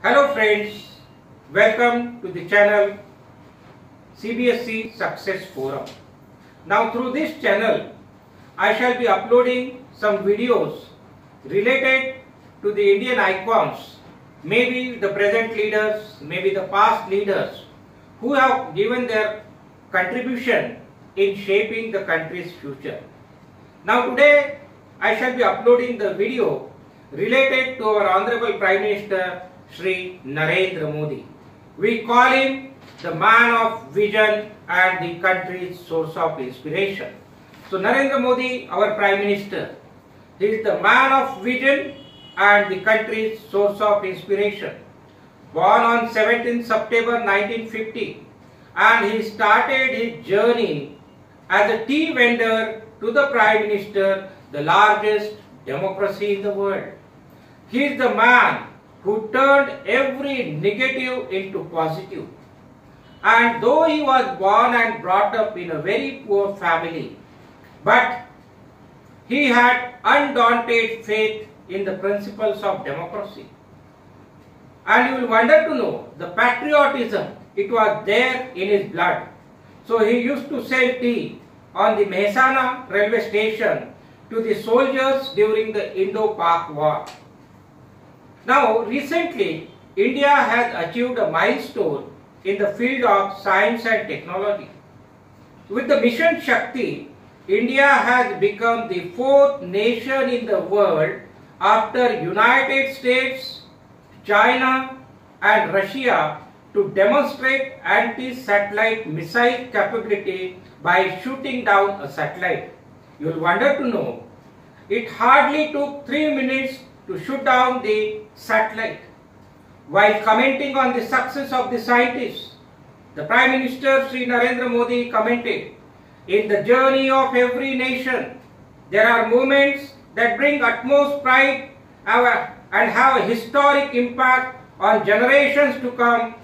Hello friends, welcome to the channel CBSE Success Forum. Now through this channel, I shall be uploading some videos related to the Indian icons, maybe the present leaders, maybe the past leaders who have given their contribution in shaping the country's future. Now today I shall be uploading the video related to our Honorable Prime Minister Shri Narendra Modi. We call him the man of vision and the country's source of inspiration. So Narendra Modi, our Prime Minister, he is the man of vision and the country's source of inspiration. Born on 17th September 1950, and he started his journey as a tea vendor to the Prime Minister, the largest democracy in the world. He is the man who turned every negative into positive. And though he was born and brought up in a very poor family, but he had undaunted faith in the principles of democracy. And you will wonder to know, the patriotism, it was there in his blood. So he used to sell tea on the Mehsana railway station to the soldiers during the Indo-Pak war. Now recently, India has achieved a milestone in the field of science and technology. With the Mission Shakti, India has become the fourth nation in the world after United States, China and Russia to demonstrate anti-satellite missile capability by shooting down a satellite. You will wonder to know, it hardly took 3 minutes to shoot down the satellite. While commenting on the success of the scientists, the Prime Minister Shri Narendra Modi commented, in the journey of every nation, there are moments that bring utmost pride and have a historic impact on generations to come,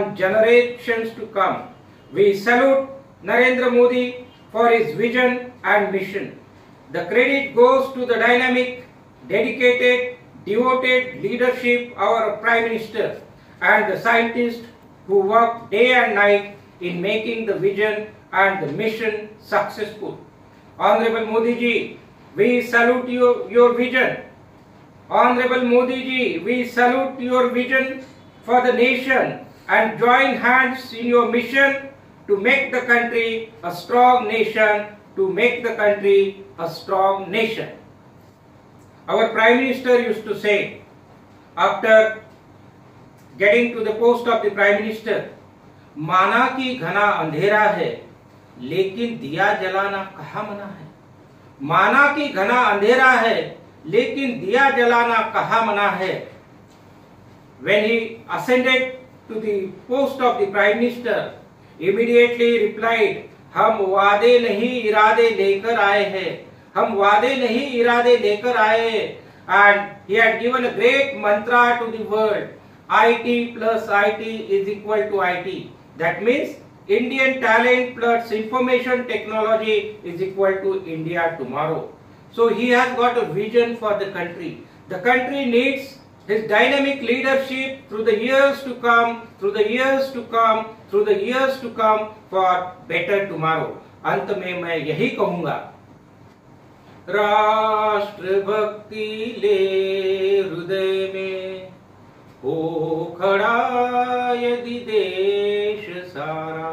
We salute Narendra Modi for his vision and mission. The credit goes to the dynamic, dedicated, devoted leadership of our Prime Minister and the scientists who work day and night in making the vision and the mission successful. Honorable Modi ji, we salute your vision. Honorable Modi ji, we salute your vision for the nation and join hands in your mission to make the country a strong nation, Our Prime Minister used to say, after getting to the post of the Prime Minister, माना कि घना अंधेरा है, लेकिन दिया जलाना कहाँ मना है. माना कि घना अंधेरा है, लेकिन दिया जलाना कहाँ मना है. When he ascended to the post of the Prime Minister, immediately replied, हम वादे नहीं इरादे लेकर आए हैं. हम वादे नहीं इरादे लेकर आए. And he had given a great mantra to the world. IT plus IT is equal to IT. That means Indian talent plus information technology is equal to India tomorrow. So he has got a vision for the country. The country needs his dynamic leadership through the years to come, for better tomorrow. अंत में मैं यही कहूँगा, राष्ट्र भक्ति ले हृदय में, हो खड़ा यदि देश सारा.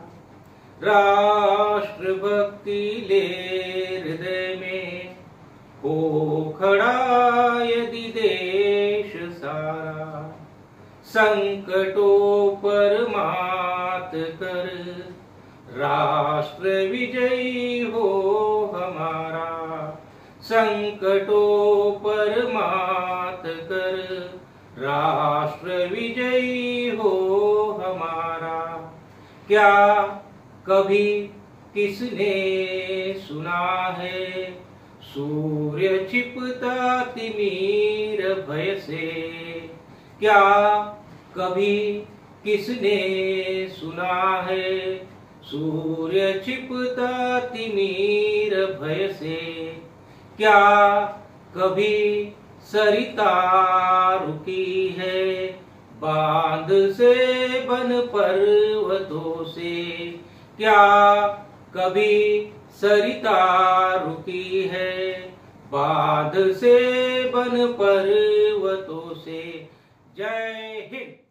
राष्ट्र भक्ति ले हृदय में, हो खड़ा यदि देश सारा. संकटों पर मात कर राष्ट्र विजयी हो हमारा. संकटों पर मात कर राष्ट्र विजयी हो हमारा. क्या कभी किसने सुना है सूर्य छिपता तिमीर भय से. क्या कभी किसने सुना है सूर्य छिपता तिमीर भय से. क्या कभी सरिता रुकी है बांध से बन पर्वतों से क्या कभी सरिता रुकी है, बांध से बन पर्वतों से। जय हिंद।